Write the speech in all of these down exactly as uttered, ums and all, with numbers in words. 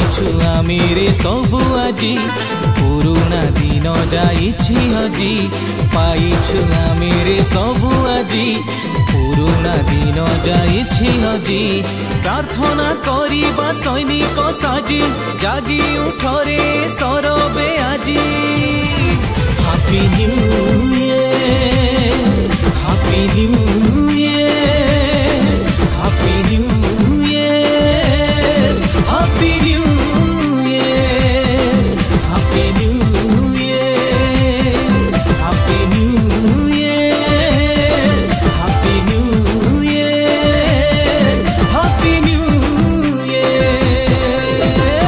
पाइछु आमेरे सबु आजी पुरुना दिन जाइछि हजी पाइछु आमेरे सबु आजी पुरुना दिन जाइछि हजी प्रार्थना करिबा सैनिक साजी जागी उठरे सरबे आजी happy new year happy new year happy new year happy new year happy new year happy new year happy new year happy new year.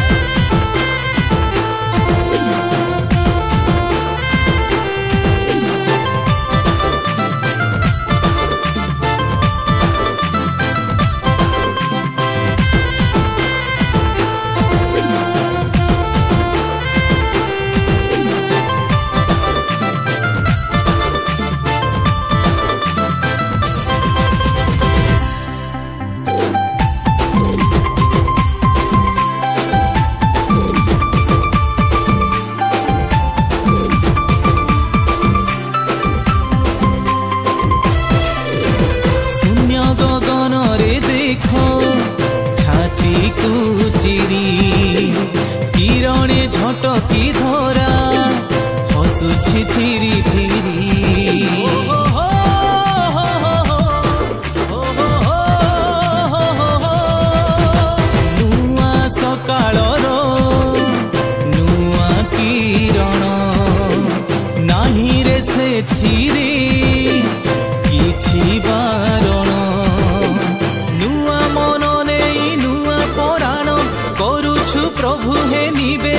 किरणे झटकी धरा हसुछि धीरे धीरे नुआ सकाळर नुआ किरण नाही रे सेथिरे किछि बारण नुआ मन नहीं नुआ पराण करुछु प्रभु हे निबे